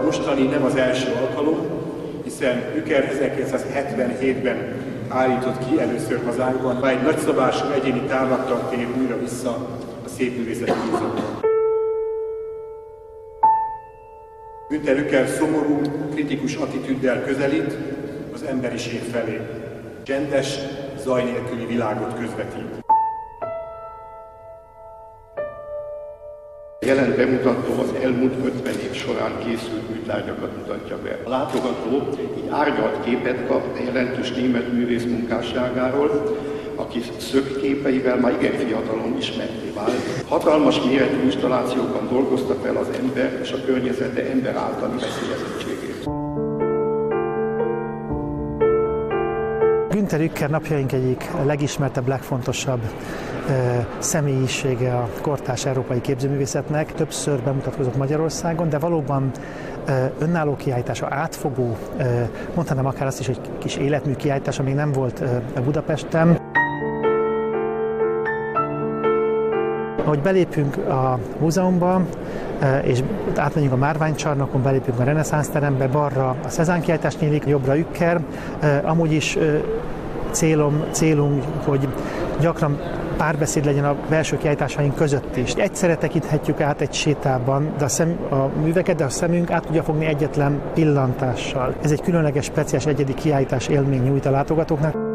mostani nem az első alkalom, hiszen Ücker 1977-ben állított ki először hazánkban, ha egy nagyszabású egyéni távlattal tér újra vissza a Szépművészeti Múzeumban. Günther Ücker szomorú, kritikus attitűddel közelít az emberiség felé. Csendes, zaj nélküli világot közvetít. Jelen bemutató az elmúlt 50 év során készült műtárgyakat mutatja be. A látogató így árnyalt képet kap a jelentős német művész munkásságáról, aki szökképeivel már igen fiatalon ismerté vált. Hatalmas méretű installációkban dolgozta fel az ember és a környezete ember általi veszélyezettségét. Günther Ücker napjaink egyik legismertebb, legfontosabb személyisége a kortárs európai képzőművészetnek. Többször bemutatkozott Magyarországon, de valóban önálló kiállítása, átfogó, mondhatnám akár azt is, hogy kis életmű kiállítása még nem volt Budapesten. Ahogy belépünk a múzeumba, és átmegyünk a Márványcsarnokon, belépünk a reneszánsz terembe, balra a Cézanne kiállítás nyílik, jobbra Ücker. Amúgy is célunk, hogy gyakran párbeszéd legyen a belső kiállításaink között is. Egyszerre tekinthetjük át egy sétában a műveket, de a szemünk át tudja fogni egyetlen pillantással. Ez egy különleges, speciális, egyedi kiállítás élmény nyújt a látogatóknak.